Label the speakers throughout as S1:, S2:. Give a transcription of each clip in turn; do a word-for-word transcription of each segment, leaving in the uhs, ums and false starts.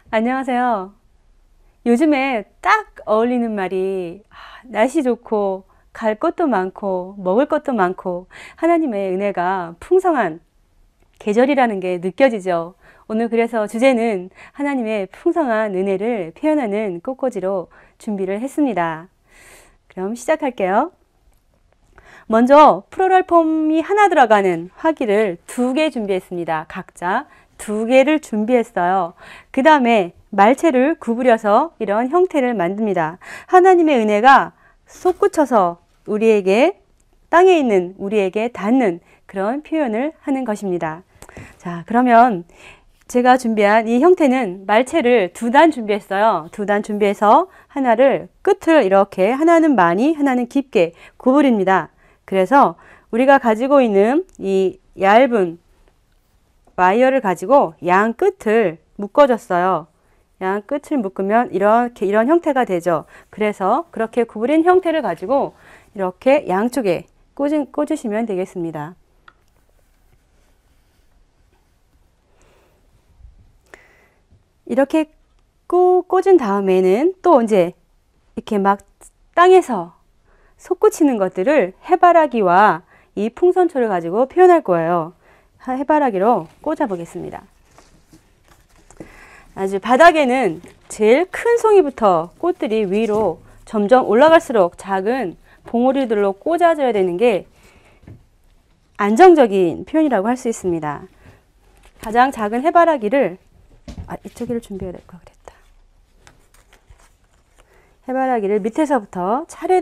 S1: 안녕하세요. 요즘에 딱 어울리는 말이 아, 날씨 좋고 갈 곳도 많고 먹을 것도 많고 하나님의 은혜가 풍성한 계절이라는 게 느껴지죠. 오늘 그래서 주제는 하나님의 풍성한 은혜를 표현하는 꽃꽂이로 준비를 했습니다. 그럼 시작할게요. 먼저 플로럴 폼이 하나 들어가는 화기를 두 개 준비했습니다. 각자 두 개를 준비했어요. 그 다음에 말체를 구부려서 이런 형태를 만듭니다. 하나님의 은혜가 솟구쳐서 우리에게 땅에 있는 우리에게 닿는 그런 표현을 하는 것입니다. 자, 그러면 제가 준비한 이 형태는 말체를 두 단 준비했어요. 두 단 준비해서 하나를 끝을 이렇게 하나는 많이 하나는 깊게 구부립니다. 그래서 우리가 가지고 있는 이 얇은 와이어를 가지고 양 끝을 묶어줬어요. 양 끝을 묶으면 이렇게 이런 형태가 되죠. 그래서 그렇게 구부린 형태를 가지고 이렇게 양쪽에 꽂으, 꽂으시면 되겠습니다. 이렇게 꽂, 꽂은 다음에는 또 이제 이렇게 막 땅에서 솟구치는 것들을 해바라기와 이 풍선초를 가지고 표현할 거예요. 해바라기로 꽂아 보겠습니다. 아주 바닥에는 제일 큰 송이부터 꽃들이 위로 점점 올라갈수록 작은 봉오리들로 꽂아줘야 되는 게 안정적인 표현이라고 할 수 있습니다. 가장 작은 해바라기를 아, 이쪽을 준비해야 될 걸 그랬다. 해바라기를 밑에서부터 차례대로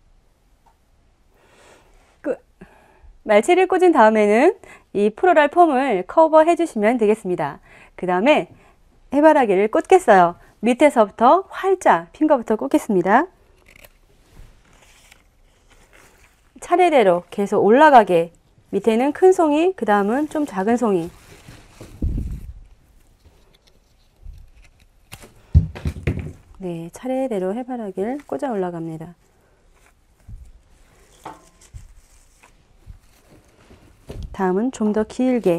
S1: 말체를 꽂은 다음에는 이 플로럴 폼을 커버해 주시면 되겠습니다. 그 다음에 해바라기를 꽂겠어요. 밑에서부터 활짝 핀 것부터 꽂겠습니다. 차례대로 계속 올라가게 밑에는 큰 송이, 그 다음은 좀 작은 송이. 네, 차례대로 해바라기를 꽂아 올라갑니다. 다음은 좀 더 길게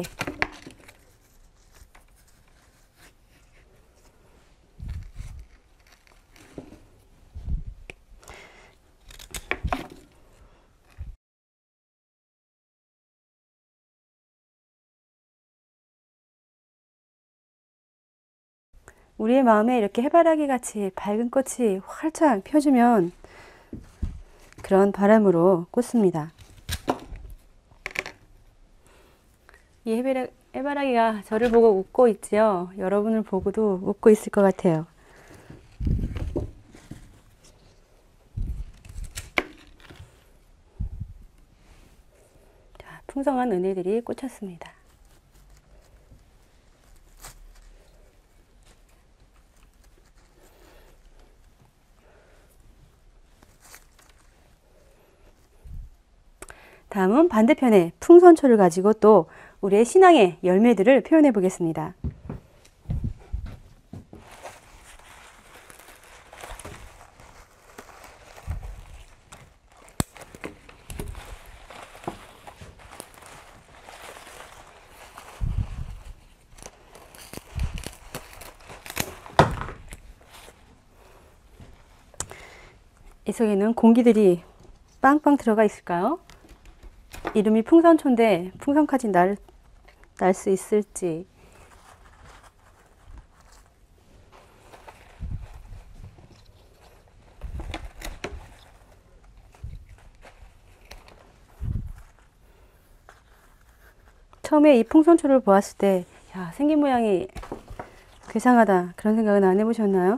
S1: 우리의 마음에 이렇게 해바라기 같이 밝은 꽃이 활짝 펴주면 그런 바람으로 꽂습니다. 이 해바라, 해바라기가 저를 보고 웃고 있지요. 여러분을 보고도 웃고 있을 것 같아요. 자, 풍성한 은혜들이 꽂혔습니다. 다음은 반대편에 풍선초를 가지고 또 우리의 신앙의 열매들을 표현해 보겠습니다. 이 속에는 공기들이 빵빵 들어가 있을까요? 이름이 풍선초인데 풍선까지 날, 날 수 있을지. 처음에 이 풍선초를 보았을 때 야, 생긴 모양이 괴상하다 그런 생각은 안 해보셨나요?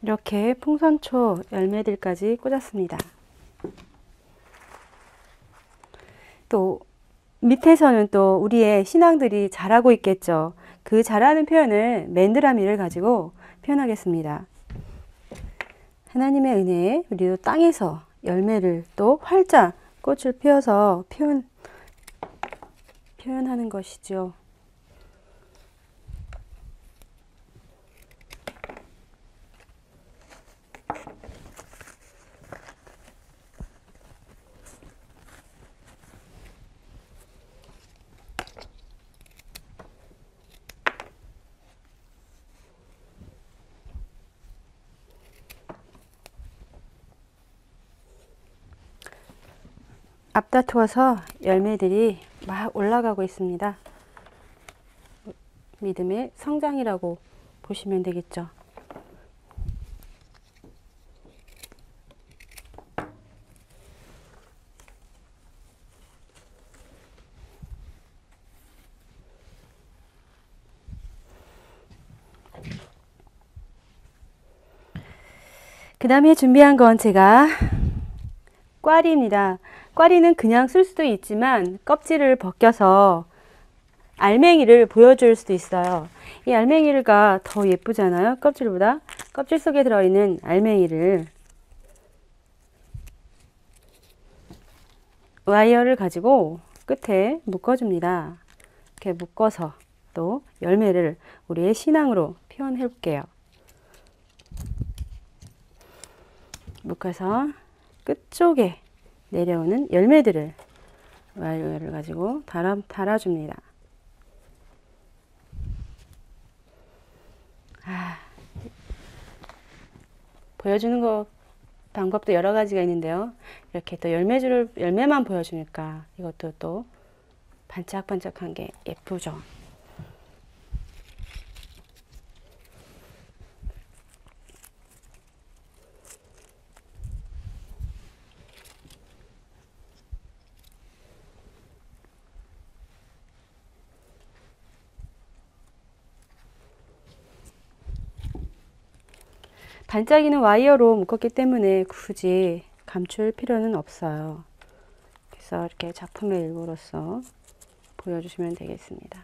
S1: 이렇게 풍선초 열매들까지 꽂았습니다. 또 밑에서는 또 우리의 신앙들이 자라고 있겠죠. 그 자라는 표현을 맨드라미를 가지고 표현하겠습니다. 하나님의 은혜에 우리도 땅에서 열매를 또 활짝 꽃을 피워서 표현, 표현하는 것이죠. 앞다투어서 열매들이 막 올라가고 있습니다. 믿음의 성장이라고 보시면 되겠죠. 그 다음에 준비한 건 제가 꽈리입니다. 꽈리는 그냥 쓸 수도 있지만 껍질을 벗겨서 알맹이를 보여줄 수도 있어요. 이 알맹이가 더 예쁘잖아요. 껍질보다. 껍질 속에 들어있는 알맹이를 와이어를 가지고 끝에 묶어줍니다. 이렇게 묶어서 또 열매를 우리의 신앙으로 표현해 볼게요. 묶어서 끝쪽에 내려오는 열매들을 와이어를 가지고 달아, 달아줍니다. 아, 보여주는 거 방법도 여러 가지가 있는데요. 이렇게 또 열매줄을, 열매만 보여주니까 이것도 또 반짝반짝한 게 예쁘죠. 반짝이는 와이어로 묶었기 때문에 굳이 감출 필요는 없어요. 그래서 이렇게 작품의 일부로서 보여주시면 되겠습니다.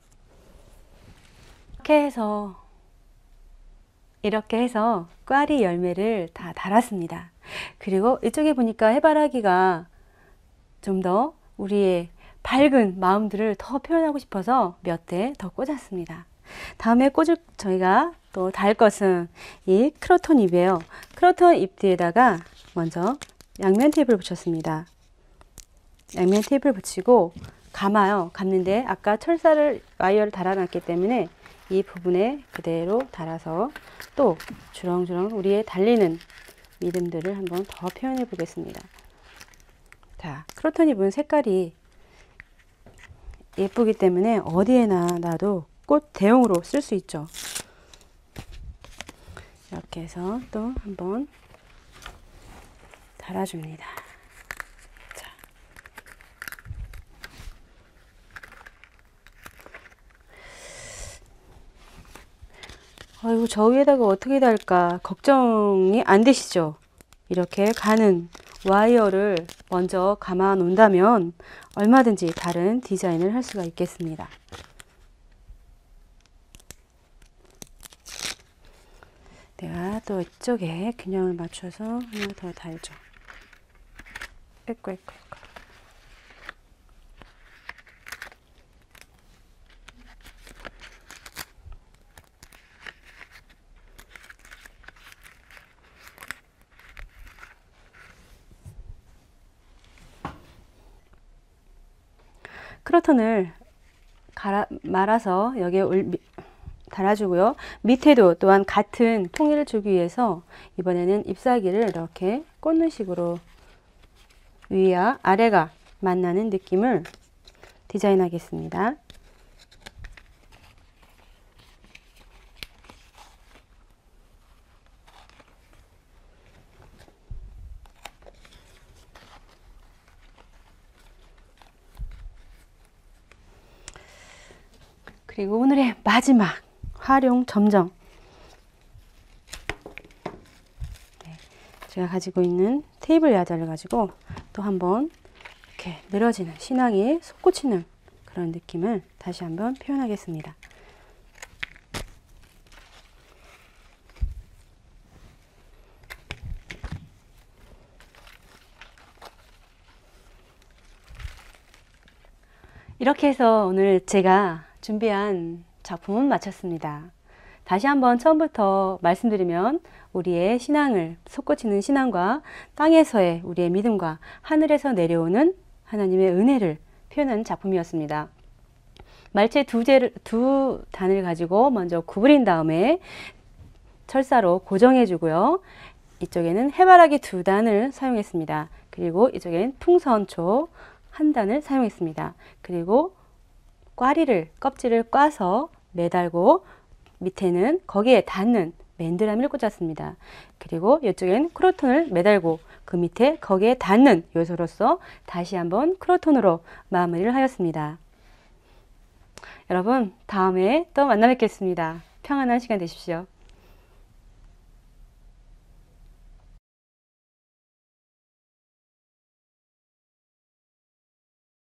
S1: 이렇게 해서 이렇게 해서 꽈리 열매를 다 달았습니다. 그리고 이쪽에 보니까 해바라기가 좀 더 우리의 밝은 마음들을 더 표현하고 싶어서 몇 대 더 꽂았습니다. 다음에 꽂을 저희가 또 달 것은 이 크로톤 잎이에요. 크로톤 잎 뒤에다가 먼저 양면 테이프를 붙였습니다. 양면 테이프를 붙이고 감아요. 감는데 아까 철사를 와이어를 달아놨기 때문에 이 부분에 그대로 달아서 또 주렁주렁 우리의 달리는 믿음들을 한번 더 표현해 보겠습니다. 자, 크로톤 잎은 색깔이 예쁘기 때문에 어디에나 놔도 꽃 대용으로 쓸 수 있죠. 이렇게 해서 또 한번 달아줍니다. 자. 아이고, 저 위에다가 어떻게 달까 걱정이 안 되시죠? 이렇게 가는 와이어를 먼저 감아 놓는다면 얼마든지 다른 디자인을 할 수가 있겠습니다. 내가 또 이쪽에 균형을 맞춰서 하나 더 달죠. 에이구, 에이구, 에이구. 크로톤을 갈아, 말아서 여기에 올, 달아주고요. 밑에도 또한 같은 통일을 주기 위해서 이번에는 잎사귀를 이렇게 꽂는 식으로 위와 아래가 만나는 느낌을 디자인하겠습니다. 그리고 오늘의 마지막 활용 점정. 제가 가지고 있는 테이블 야자를 가지고 또 한번 이렇게 늘어지는 신앙이 솟구치는 그런 느낌을 다시 한번 표현하겠습니다. 이렇게 해서 오늘 제가 준비한 작품은 마쳤습니다. 다시 한번 처음부터 말씀드리면 우리의 신앙을 솟구치는 신앙과 땅에서의 우리의 믿음과 하늘에서 내려오는 하나님의 은혜를 표현한 작품이었습니다. 말체 두, 재를, 두 단을 가지고 먼저 구부린 다음에 철사로 고정해 주고요. 이쪽에는 해바라기 두 단을 사용했습니다. 그리고 이쪽엔 풍선초 한 단을 사용했습니다. 그리고 꽈리를 껍질을 꽈서 매달고 밑에는 거기에 닿는 맨드라미를 꽂았습니다. 그리고 이쪽엔 크로톤을 매달고 그 밑에 거기에 닿는 요소로서 다시 한번 크로톤으로 마무리를 하였습니다. 여러분 다음에 또 만나 뵙겠습니다. 평안한 시간 되십시오.